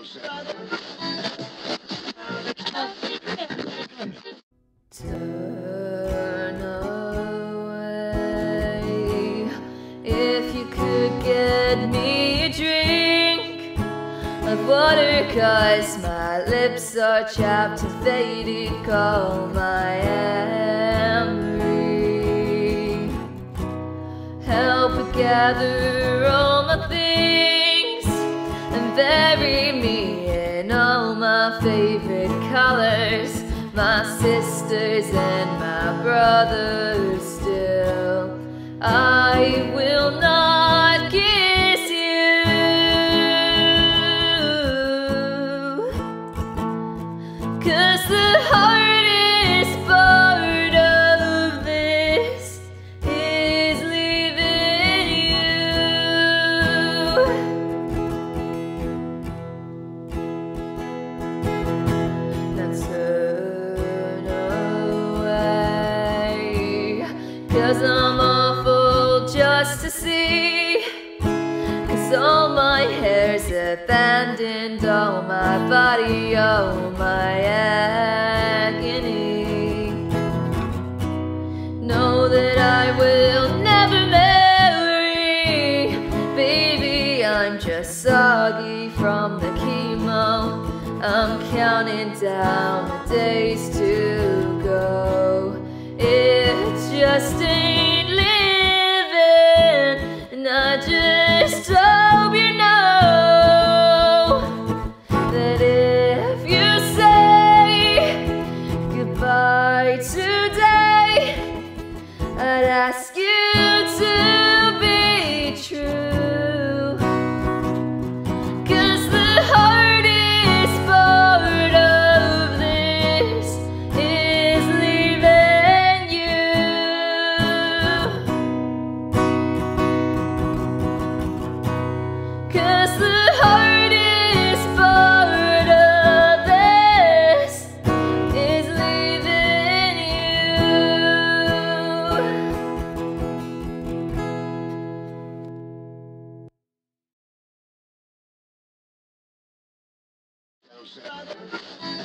Turn away. If you could get me a drink of water, 'cause my lips are chapped and faded, call my Emery. Help gather all my things and bury me in all my favorite colors, my sisters and my brothers still. I will not kiss you, 'cause the hardest part of this is leaving you. Now turn away, 'cause I'm awful just to see, 'cause all my hair's abandoned, all my body, oh my agony. Know that I will never marry, baby, I'm just soggy from the chemo. I'm counting down the days to go. It just ain't living, and I just hope you know that if you say goodbye today, I'd ask you to be true, 'cause the hardest part of this is leaving you. 'Cause the hardest part of this is leaving you.